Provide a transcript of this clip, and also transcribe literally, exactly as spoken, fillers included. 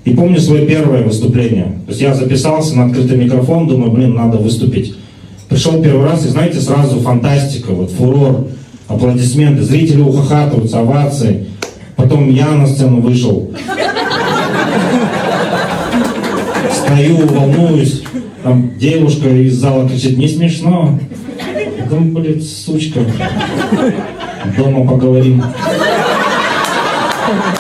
И помню свое первое выступление. То есть я записался на открытый микрофон, думаю, блин, надо выступить. Пришел первый раз, и знаете, сразу фантастика, вот фурор, аплодисменты, зрители ухахатываются, овации. Потом я на сцену вышел. Стою, волнуюсь. Там девушка из зала кричит, не смешно. Думаю, блин, сучка. Дома поговорим.